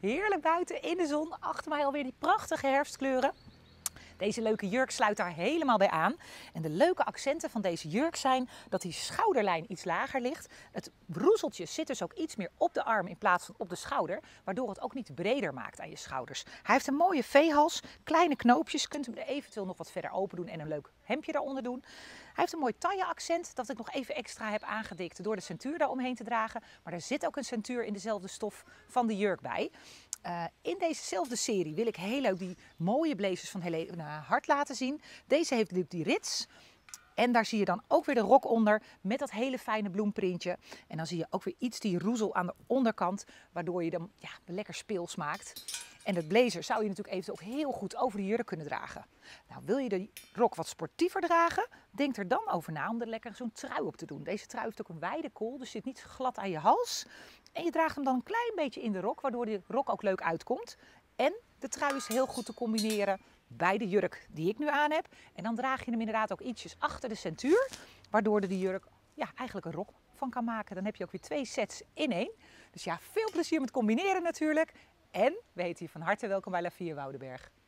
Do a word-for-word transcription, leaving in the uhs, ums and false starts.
heerlijk buiten in de zon. Achter mij alweer die prachtige herfstkleuren. Deze leuke jurk sluit daar helemaal bij aan. En de leuke accenten van deze jurk zijn dat die schouderlijn iets lager ligt. Het roezeltje zit dus ook iets meer op de arm in plaats van op de schouder. Waardoor het ook niet breder maakt aan je schouders. Hij heeft een mooie V-hals, kleine knoopjes. Je kunt hem er eventueel nog wat verder open doen en een leuk hemdje daaronder doen. Hij heeft een mooi taille accent dat ik nog even extra heb aangedikt door de centuur daaromheen te dragen. Maar er zit ook een centuur in dezelfde stof van de jurk bij. Uh, in dezezelfde serie wil ik heel leuk die mooie blazers van Helena Hart laten zien. Deze heeft natuurlijk die rits. En daar zie je dan ook weer de rok onder met dat hele fijne bloemprintje. En dan zie je ook weer iets die roezel aan de onderkant, waardoor je dan ja, lekker speels maakt. En dat blazer zou je natuurlijk eventueel ook heel goed over de jurk kunnen dragen. Nou, wil je de rok wat sportiever dragen, denk er dan over na om er lekker zo'n trui op te doen. Deze trui heeft ook een wijde kool, dus zit niet glad aan je hals. En je draagt hem dan een klein beetje in de rok, waardoor de rok ook leuk uitkomt. En de trui is heel goed te combineren bij de jurk die ik nu aan heb. En dan draag je hem inderdaad ook ietsjes achter de centuur, waardoor er de jurk ja, eigenlijk een rok van kan maken. Dan heb je ook weer twee sets in één. Dus ja, veel plezier met combineren natuurlijk. En we heten je van harte welkom bij La Vie Woudenberg.